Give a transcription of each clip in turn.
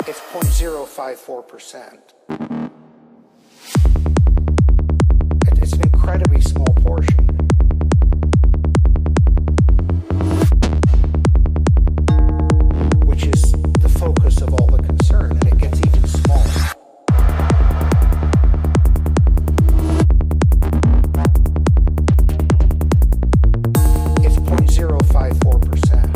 It's 0.054%. It's an incredibly small portion. Which is the focus of all the concern, and it gets even smaller. It's 0.054%.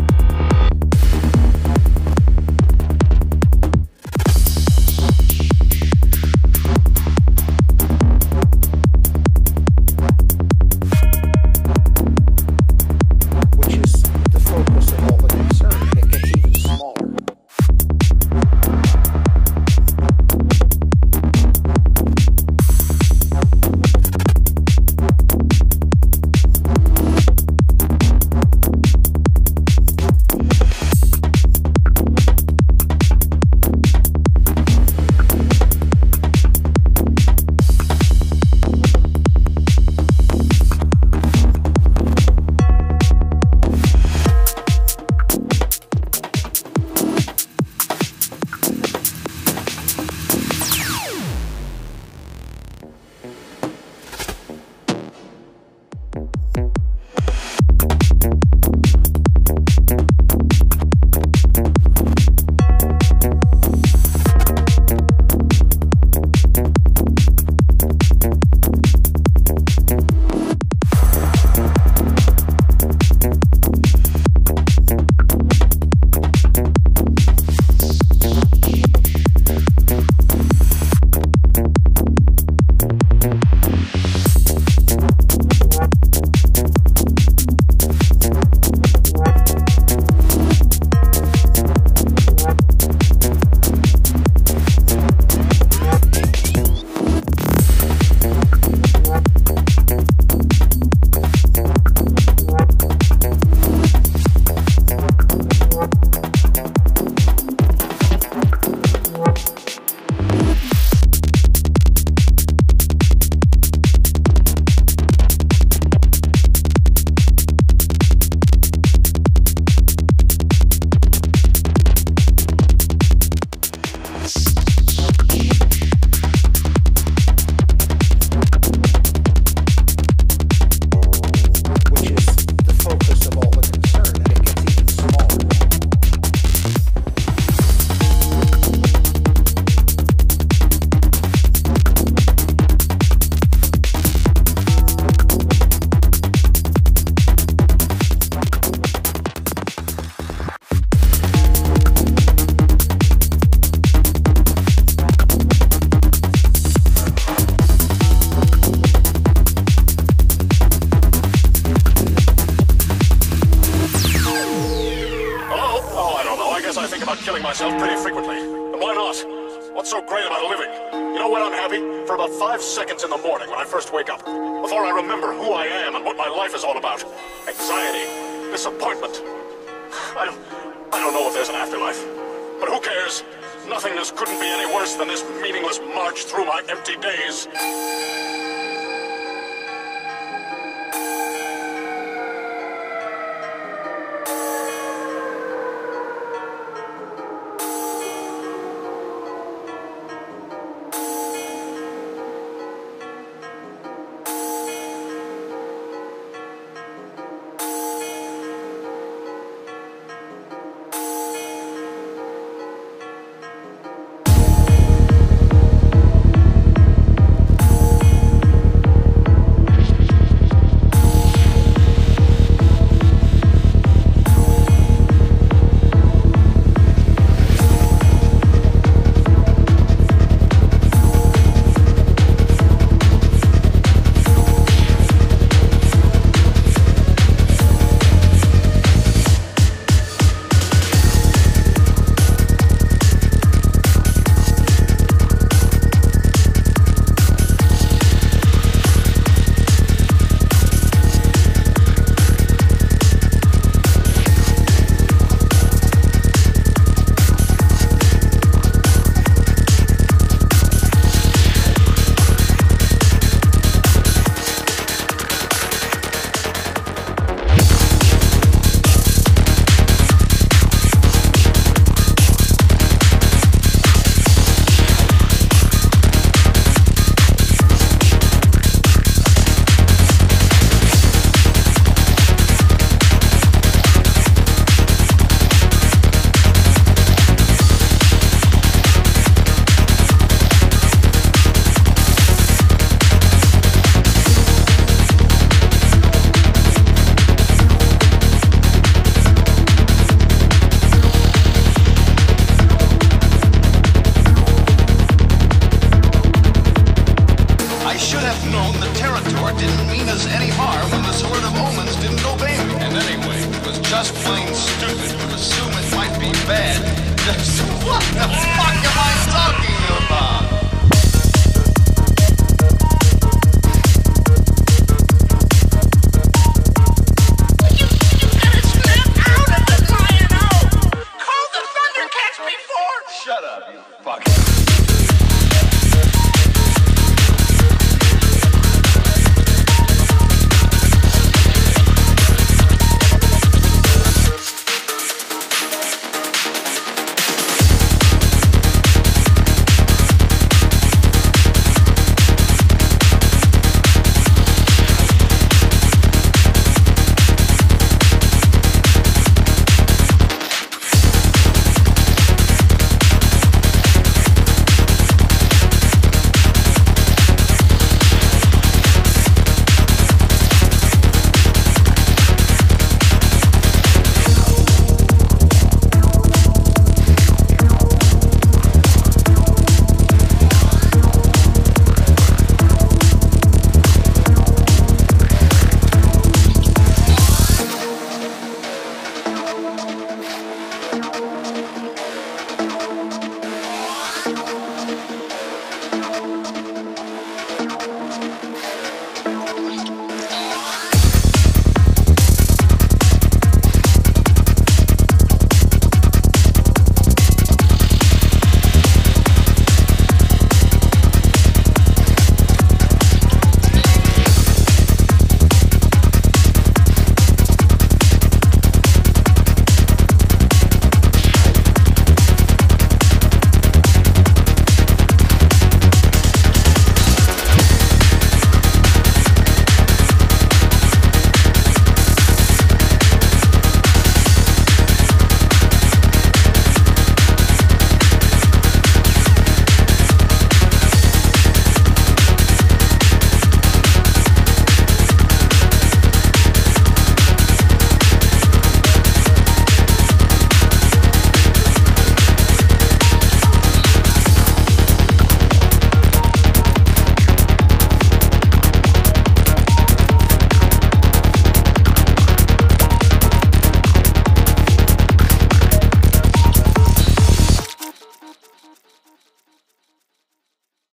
myself pretty frequently. And why not? What's so great about living? You know when I'm happy? For about 5 seconds in the morning when I first wake up. Before I remember who I am and what my life is all about. Anxiety. Disappointment. I don't know if there's an afterlife. But who cares? Nothingness couldn't be any worse than this meaningless march through my empty days. just plain stupid to assume it might be bad. Just what the fuck am I talking